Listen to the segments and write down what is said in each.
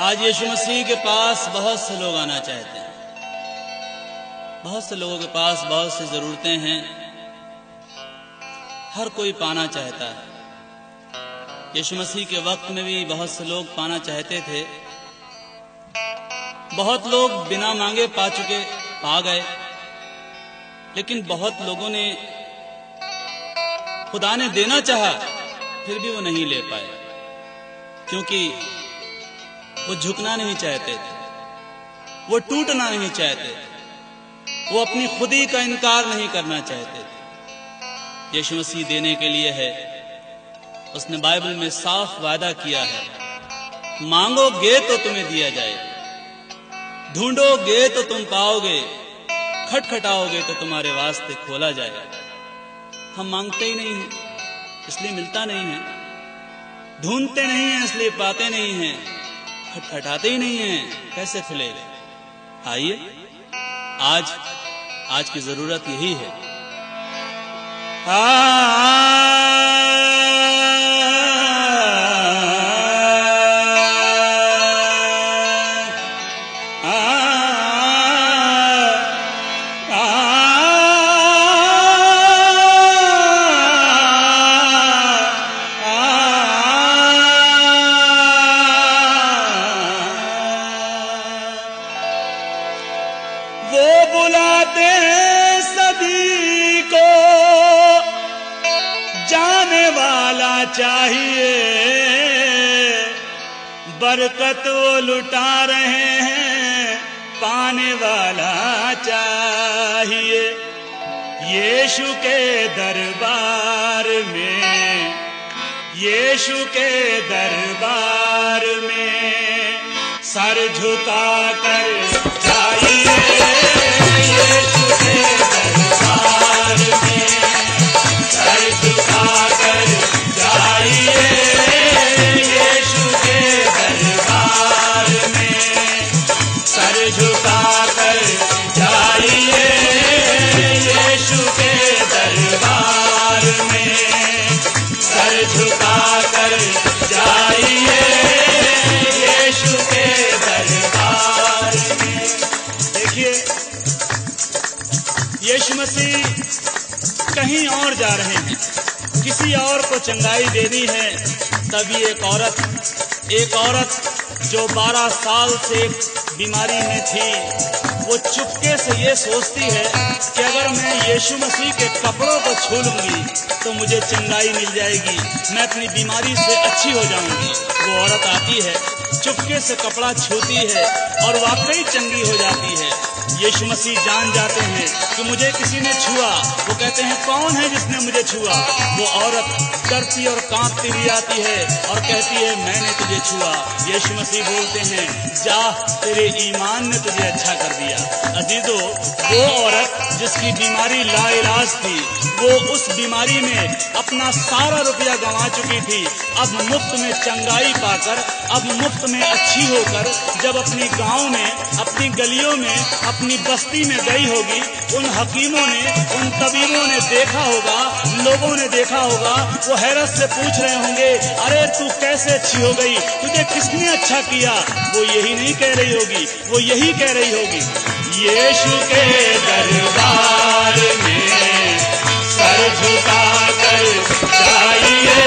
आज यीशु मसीह के पास बहुत से लोग आना चाहते हैं। बहुत से लोगों के पास बहुत सी जरूरतें हैं। हर कोई पाना चाहता है। यीशु मसीह के वक्त में भी बहुत से लोग पाना चाहते थे। बहुत लोग बिना मांगे पा गए, लेकिन बहुत लोगों ने खुदा ने देना चाहा फिर भी वो नहीं ले पाए, क्योंकि वो झुकना नहीं चाहते थे, वो टूटना नहीं चाहते थे, वो अपनी खुदी का इनकार नहीं करना चाहते थे। यीशु मसीह देने के लिए है। उसने बाइबल में साफ वादा किया है, मांगोगे तो तुम्हें दिया जाएगा, ढूंढोगे तो तुम पाओगे, खटखटाओगे तो तुम्हारे वास्ते खोला जाएगा। हम मांगते ही नहीं हैं, इसलिए मिलता नहीं है। ढूंढते नहीं हैं, इसलिए पाते नहीं हैं। खटखटाते ही नहीं हैं, कैसे खुलेगा? आइए, आज की जरूरत यही है। चाहिए बरकत वो लुटा रहे हैं, पाने वाला चाहिए। यीशु के दरबार में, यीशु के दरबार में सर झुका कर जाइए। यीशु के दरबार में सर झुका कर जाइए। यीशु के दरबार में सर झुका कर जाइए। यीशु के दरबार में सर झुका कर जाइए। यीशु के दरबार में। देखिए, यीशु मसीह कहीं और जा रहे हैं, किसी और को चंगाई देनी है। तभी एक औरत जो 12 साल से बीमारी में थी, वो चुपके से ये सोचती है कि अगर मैं यीशु मसीह के कपड़ों को छू लूंगी तो मुझे चंगाई मिल जाएगी, मैं अपनी बीमारी से अच्छी हो जाऊंगी। वो औरत आती है, चुपके से कपड़ा छूती है और वाकई चंगी हो जाती है। यीशु मसीह जान जाते हैं कि मुझे किसी ने छुआ। वो कहते हैं, कौन है जिसने मुझे छुआ? वो औरत डरती और कांपती भी आती है और कहती है, मैंने तुझे छुआ। यीशु मसीह बोलते हैं, जा, तेरे ईमान ने तुझे अच्छा कर दिया। अजीजों, वो औरत जिसकी बीमारी लाइलाज थी, वो उस बीमारी में अपना सारा रुपया गंवा चुकी थी, अब मुफ्त में चंगाई पाकर, अब मुफ्त में अच्छी होकर जब अपनी गांव में, अपनी गलियों में, अपनी बस्ती में गई होगी, उन हकीमों ने, उन तबीबों ने देखा होगा, लोगों ने देखा होगा, वो हैरत से पूछ रहे होंगे, अरे तू कैसे अच्छी हो गई, तुझे किसने अच्छा किया? वो यही नहीं कह रही होगी, वो यही कह रही होगी, यीशु के दरबार में सर झुका कर जाइए।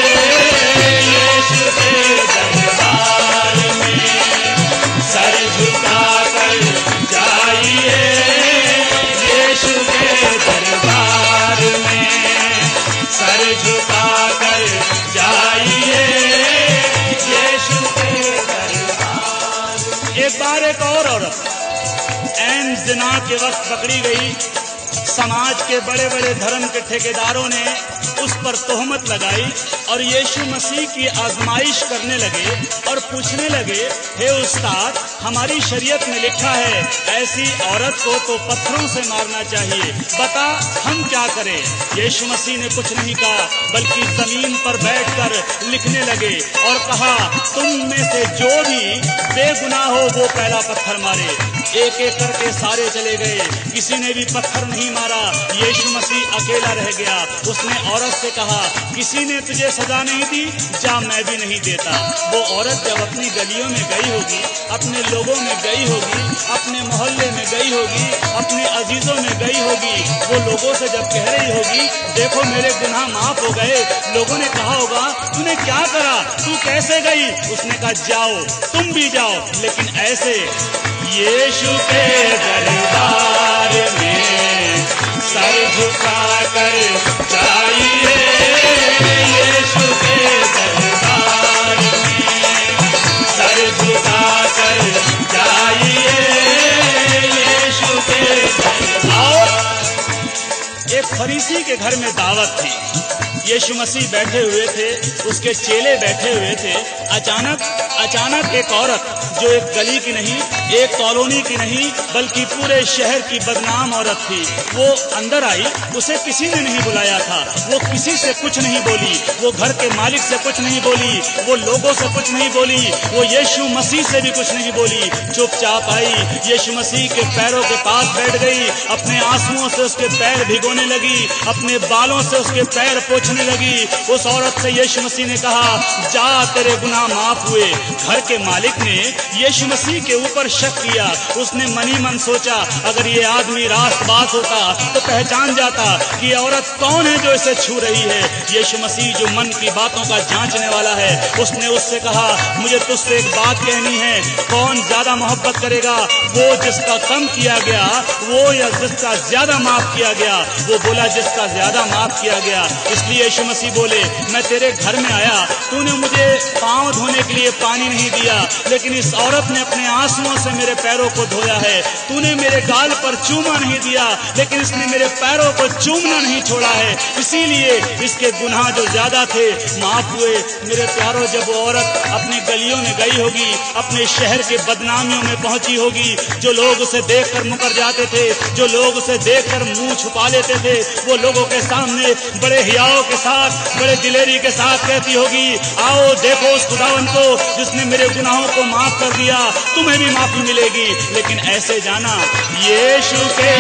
यीशु के दरबार में सर झुका कर जाइए। यीशु के दरबार में सर झुका कर जाइए। यीशु के दरबार। एक बार एक और औरत ऐन ज़िना के वक्त पकड़ी गई। समाज के बड़े बड़े धर्म के ठेकेदारों ने उस पर तोहमत लगाई और यीशु मसीह की आजमाइश करने लगे और पूछने लगे, हे उस्ताद, हमारी शरीयत में लिखा है ऐसी औरत को तो पत्थरों से मारना चाहिए, बता हम क्या करें? यीशु मसीह ने कुछ नहीं कहा, बल्कि जमीन पर बैठकर लिखने लगे और कहा, तुम में से जो भी बेगुनाह हो वो पहला पत्थर मारे। एक एक करके सारे चले गए, किसी ने भी पत्थर नहीं मारा। बेचारा यीशु मसीह अकेला रह गया। उसने औरत से कहा, किसी ने तुझे सजा नहीं दी, जा मैं भी नहीं देता। वो औरत जब अपनी गलियों में गई होगी, अपने लोगों में गई होगी, अपने मोहल्ले में गई होगी, अपने अजीजों में गई होगी, वो लोगों से जब कह रही होगी, देखो मेरे गुनाह माफ हो गए, लोगों ने कहा होगा, तूने क्या करा, तू कैसे गई? उसने कहा, जाओ तुम भी जाओ, लेकिन ऐसे यीशु के दरबार में सर झुका कर जाइए, यीशु के दरबार में सर झुका कर जाइए, यीशु के दरबार। एक फरीसी के घर में दावत थी। यीशु मसीह बैठे हुए थे, उसके चेले बैठे हुए थे। अचानक एक औरत, जो एक गली की नहीं, एक कॉलोनी की नहीं, बल्कि पूरे शहर की बदनाम औरत थी, वो अंदर आई। उसे किसी ने नहीं बुलाया था, वो किसी से कुछ नहीं बोली, वो घर के मालिक से कुछ नहीं बोली, वो लोगों से कुछ नहीं बोली, वो यीशु मसीह से भी कुछ नहीं बोली। चुपचाप आई, यीशु मसीह के पैरों के पास बैठ गई, अपने आंसुओं से उसके पैर भिगोने लगी, अपने बालों से उसके पैर पोंछने लगी। उस औरत से यीशु मसीह ने कहा, जा तेरे गुनाह माफ हुए। घर के मालिक ने यीशु मसीह के ऊपर शक किया। उसने मनी मन सोचा, अगर ये आदमी रास्तबाज होता तो पहचान जाता कि ये औरत कौन है जो इसे छू रही है। यीशु मसीह जो मन की बातों का जांचने वाला है, उसने उससे कहा, मुझे तुझसे एक बात कहनी है, कौन ज्यादा मोहब्बत करेगा, वो जिसका कम किया गया वो या जिसका ज्यादा माफ किया गया? वो बोला, जिसका ज्यादा माफ किया गया। इसलिए यीशु मसीह बोले, मैं तेरे घर में आया, तूने मुझे पांव धोने के लिए पानी नहीं दिया, लेकिन इस औरत ने अपने आंसुओं से मेरे पैरों को धोया है। तूने मेरे गाल पर चूमा नहीं दिया, लेकिन इसने मेरे पैरों को चूमना नहीं छोड़ा है। इसीलिए इसके गुनाह जो ज्यादा थे माफ हुए। मेरे प्यारों, जब वो औरत अपनी गलियों में गई होगी, अपने शहर के बदनामियों में पहुंची होगी, जो लोग उसे देखकर मुकर जाते थे, जो लोग उसे देखकर मुंह छुपा लेते थे, वो लोगों के सामने बड़े हियाव के साथ, बड़े दिलेरी के साथ कहती होगी, आओ देखो उस खुदावन को जिसने मेरे गुनाहों को माफ कर दिया, तुम्हें भी माफी मिलेगी। लेकिन ऐसे जाना, यीशु के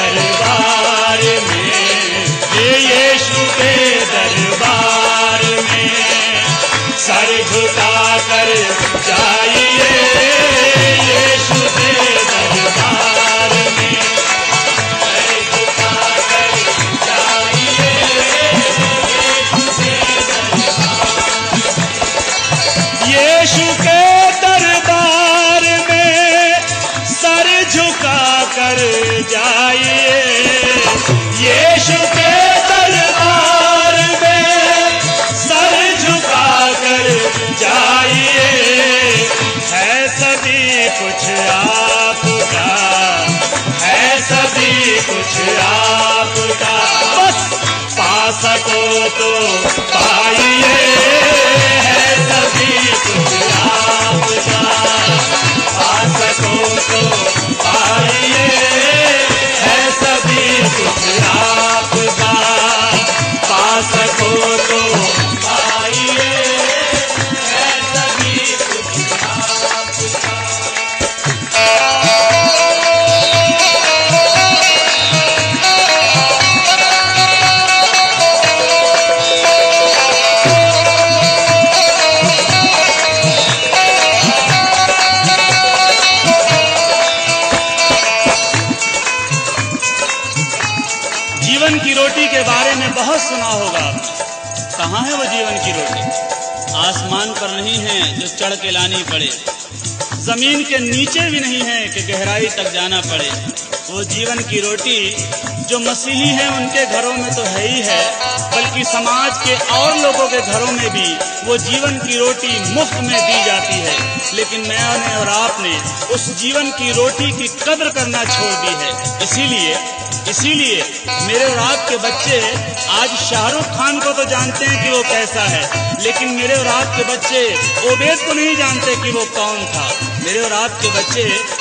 दरबार में, यीशु के दरबार में सर झुका कर जाइए, यीशु के दरबार में सर झुका कर जाइए, यीशु के दरबार में सर झुका कर जाइए, यीशु के दरबार में सर झुका कर जाइए। है सभी कुछ आपका, है सभी कुछ आपका, बस पा सको तो पाइए, है सभी कुछ आपका, पा सको तो पाइए, है सभी कुछ आपका, पा सको तो पाइए, है सभी कुछ आपका। जीवन की रोटी के बारे में बहुत सुना होगा। कहाँ है वो जीवन की रोटी? आसमान पर नहीं है जो चढ़ के लानी पड़े, जमीन के नीचे भी नहीं है कि गहराई तक जाना पड़े। वो जीवन की रोटी जो मसीही हैं उनके घरों में तो है ही है, बल्कि समाज के और लोगों के घरों में भी वो जीवन की रोटी मुफ्त में दी जाती है। लेकिन मैंने और आपने उस जीवन की रोटी की कदर करना छोड़ दी है। इसीलिए मेरे और आपके बच्चे आज शाहरुख खान को तो जानते हैं कि वो कैसा है, लेकिन मेरे और आपके बच्चे ओबेद को नहीं जानते कि वो कौन था। मेरे और आपके बच्चे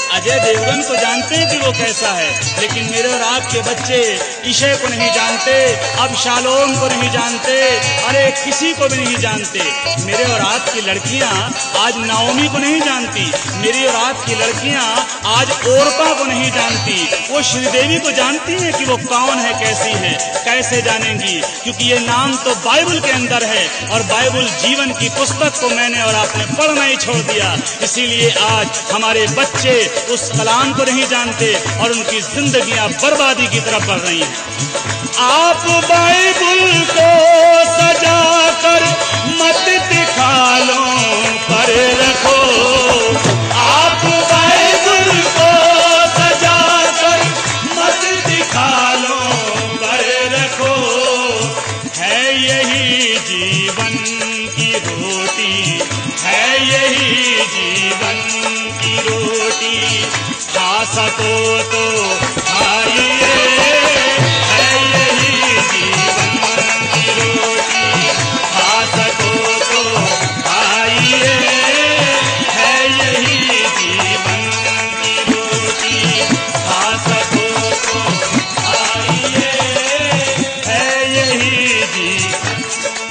अजय देवगन को जानते हैं कि वो कैसा है, लेकिन मेरे और आपके बच्चे ईशे को नहीं जानते, अबशालोम को नहीं जानते, अरे किसी को भी नहीं जानते। मेरे और आपकी लड़कियां आज नाओमी को नहीं जानती, मेरी और आपकी लड़कियां आज ओरपा को नहीं जानती। वो श्रीदेवी को जानती हैं कि वो कौन है, कैसी है, कैसे जानेंगी? क्योंकि ये नाम तो बाइबल के अंदर है और बाइबल जीवन की पुस्तक को मैंने और आपने पढ़ना ही छोड़ दिया। इसीलिए आज हमारे बच्चे उस कलाम को नहीं जानते और उनकी जिंदगियां बर्बादी की तरफ बढ़ रही हैं। आप बाइबल को सजाकर मत दिखालों पर रखो, आप बाइबल को सजाकर मत दिखालों पर रखो। है यही जीवन की रोटी, है यही जीवन की रोटी, खा सको तो खाइए, है यही जीवन की रोटी, खा सको तो खाइए, है यही जीवन की रोटी, खा सको तो खाइए, है यही जीवन।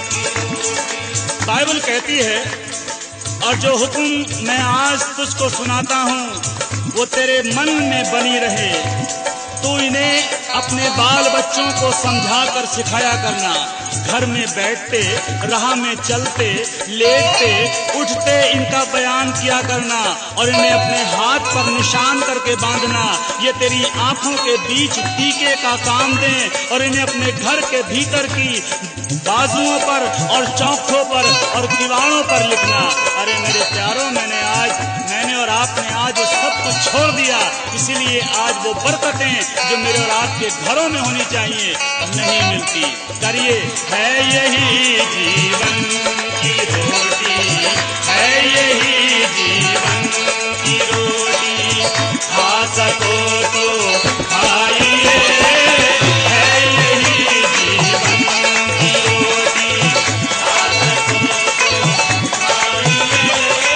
बाइबल कहती है, और जो हुक्म मैं आज तुझको सुनाता हूँ वो तेरे मन में बनी रहे, तू इन्हें अपने बाल बच्चों को समझा कर सिखाया करना। घर में बैठते, राह में चलते, लेटते, उठते इनका बयान किया करना और इन्हें अपने हाथ पर निशान करके बांधना। ये तेरी आंखों के बीच टीके का काम दें और इन्हें अपने घर के भीतर की बाजुओं पर और चौखों पर और दीवारों पर लिखना। अरे मेरे प्यारों, मैंने और आपने आज वो सब कुछ छोड़ दिया, इसीलिए आज वो बरकतें जो मेरे और आपके घरों में होनी चाहिए नहीं मिलती। करिए, है यही जीवन की रोटी, है यही जीवन की रोटी, खा सको तो खाइए, है यही जीवन की रोटी, खा सको तो खाइए,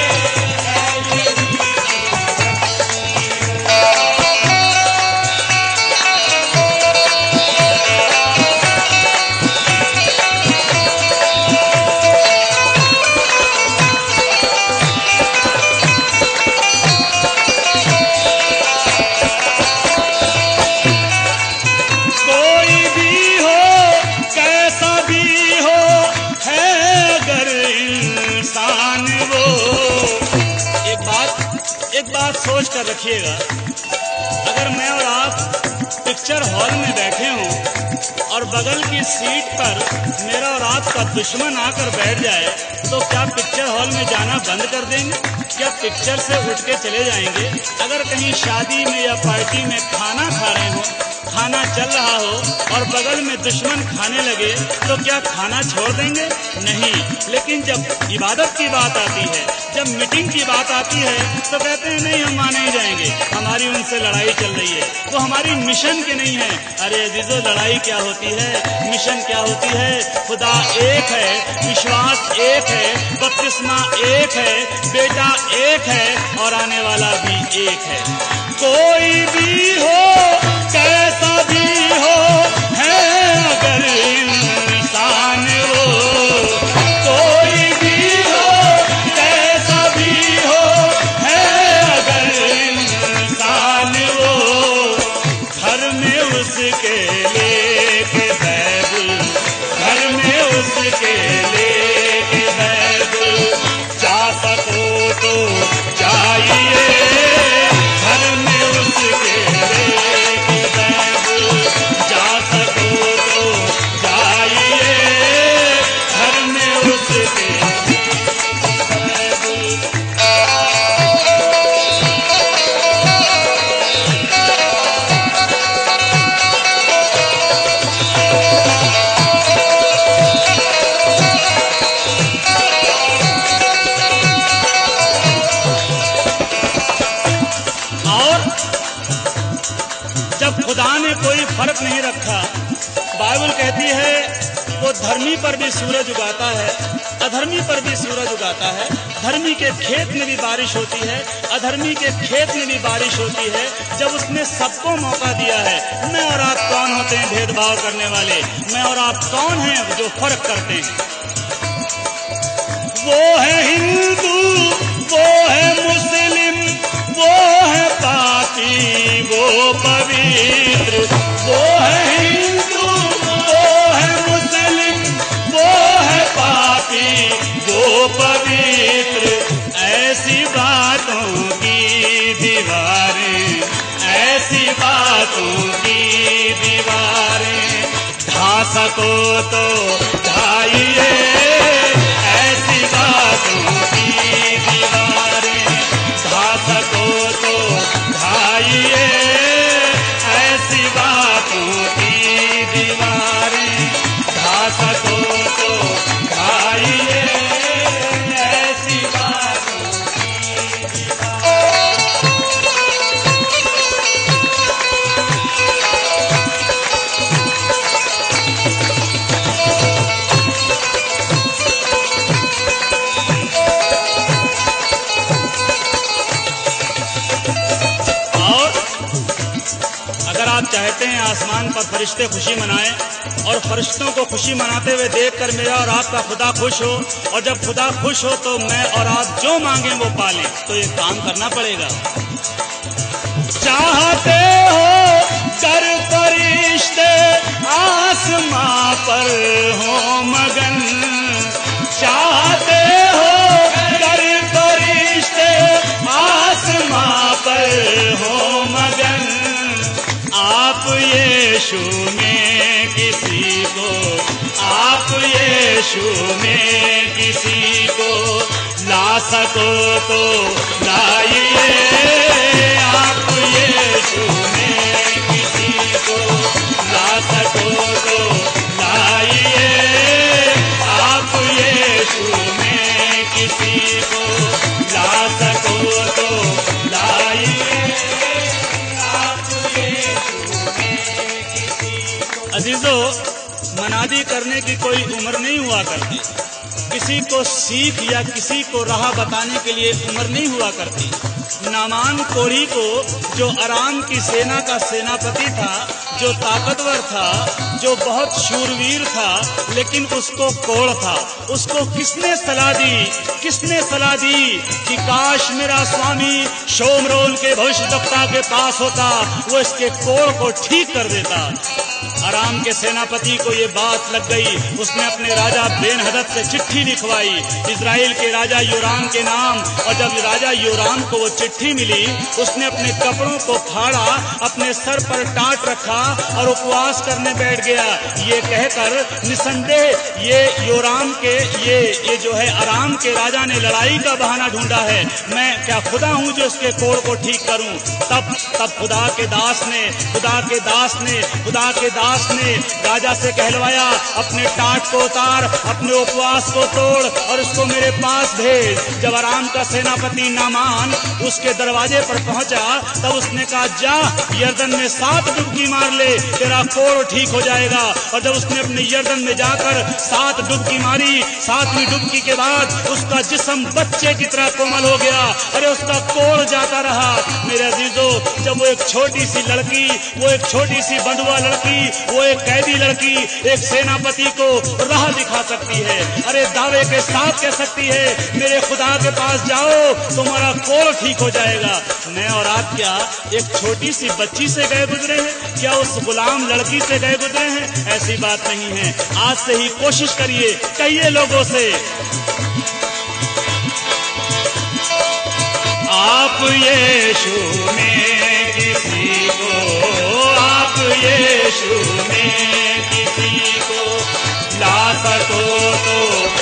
सोच कर रखिएगा, अगर मैं और आप पिक्चर हॉल में बैठे हों और बगल की सीट पर मेरा और आपका दुश्मन आकर बैठ जाए तो क्या पिक्चर हॉल में जाना बंद कर देंगे? क्या पिक्चर से उठ के चले जाएंगे? अगर कहीं शादी में या पार्टी में खाना खा रहे हो, खाना चल रहा हो और बगल में दुश्मन खाने लगे तो क्या खाना छोड़ देंगे? नहीं। लेकिन जब इबादत की बात आती है, जब मीटिंग की बात आती है तो कहते हैं नहीं, हम माने ही जाएंगे, हमारी उनसे लड़ाई चल रही है, वो हमारी मिशन की नहीं है। अरे अजीजों, लड़ाई क्या होती है, मिशन क्या होती है? खुदा एक है, विश्वास एक है, बपतिस्मा एक है, बेटा एक है और आने वाला भी एक है। कोई भी हो, कैसा भी हो, है अगर इंसान वो, कोई भी हो, कैसा भी हो, है अगर इंसान वो, घर में उसके लेके बाइबल, घर में उसके लेके बाइबल, जा सको तो जाइए, घर में उसके लेके बाइबल, जा सको तो जाइए, घर में उसके खुदा ने कोई फर्क नहीं रखा। बाइबल कहती है वो धर्मी पर भी सूरज उगाता है, अधर्मी पर भी सूरज उगाता है। धर्मी के खेत में भी बारिश होती है, अधर्मी के खेत में भी बारिश होती है, जब उसने सबको मौका दिया है। मैं और आप कौन होते हैं भेदभाव करने वाले? मैं और आप कौन हैं जो फर्क करते हैं? वो है हिंदू, वो है मुस्लिम, वो है पापी, वो पवित्र। वो है हिंदू, वो है मुस्लिम, वो है पापी, वो पवित्र। ऐसी बातों की दीवारें, ऐसी बातों की दीवारें ढा सको तो ढाइए। ऐसी बातों की दीवारें ढा सको तो ढाइए। ऐसी बातों की दीवारें ढा सको तो ढाइए। ऐसी बातों की दीवारें। अगर आप चाहते हैं आसमान पर फरिश्ते खुशी मनाएं और फरिश्तों को खुशी मनाते हुए देखकर मेरा और आपका खुदा खुश हो, और जब खुदा खुश हो तो मैं और आप जो मांगें वो पालें, तो ये काम करना पड़ेगा। चाहते हो कर फरिश्ते आसमां पर हो मगन, चाहते हो कर फरिश्ते आसमां पर हो मगन। आप यीशु में किसी को, आप यीशु में किसी को ला सको तो लाइए। आप यीशु में किसी को ला सको तो लाइए। आप यीशु में किसी को ला सको तो लाइए। अजीजों, मनादी करने की कोई उम्र नहीं हुआ करती। किसी को सीख या किसी को राह बताने के लिए उम्र नहीं हुआ करती। नामान कोढ़ी को, जो अराम की सेना का सेनापति था, जो ताकतवर था, जो बहुत शूरवीर था, लेकिन उसको कोढ़ था। उसको किसने सलाह दी? किसने सलाह दी कि काश मेरा स्वामी शोमरोन के भविष्यद्वक्ता के पास होता, वो इसके कोढ़ को ठीक कर देता। अराम के सेनापति को ये बात लग गई। उसने अपने राजा बेन-हदद से चिट्ठी लिखवाई इजराइल के राजा योराम के नाम, और जब राजा योराम को वो चिट्ठी मिली, उसने अपने कपड़ों को फाड़ा, अपने सर पर टाट रखा और उपवास करने बैठ गया, ये कहकर निसंदेह ये योराम के ये जो है अराम के राजा ने लड़ाई का बहाना ढूंढा है। मैं क्या खुदा हूँ जो इसके कोढ़ को ठीक करूँ? तब खुदा के दास ने राजा से कहलवाया, अपने टाट को उतार, अपने उपवास को तोड़ और उसको मेरे पास भेज। जब अराम का सेनापति नामान उसके दरवाजे पर पहुंचा, तब उसने कहा, जा यर्दन में 7 डुबकी मार ले, तेरा कोढ़ ठीक हो जाएगा। और जब उसने अपने यर्दन में जाकर 7 डुबकी मारी, 7वीं डुबकी के बाद उसका जिस्म बच्चे की तरह कोमल हो गया। अरे उसका कोढ़ जाता रहा। मेरे अजीजों, जब वो एक छोटी सी लड़की, वो एक छोटी सी बंधुआ लड़की, वो एक कैदी लड़की एक सेनापति को राह दिखा सकती है, अरे दावे के साथ कह सकती है, मेरे खुदा के पास जाओ, तुम्हारा कोढ़ ठीक हो जाएगा। मैं और आप क्या एक छोटी सी बच्ची से गए गुजरे हैं? क्या उस गुलाम लड़की से गए गुजरे हैं? ऐसी बात नहीं है। आज से ही कोशिश करिए, कहिए लोगों से, आप यीशु में किसी को, आप यीशु में किसी को ला सको तो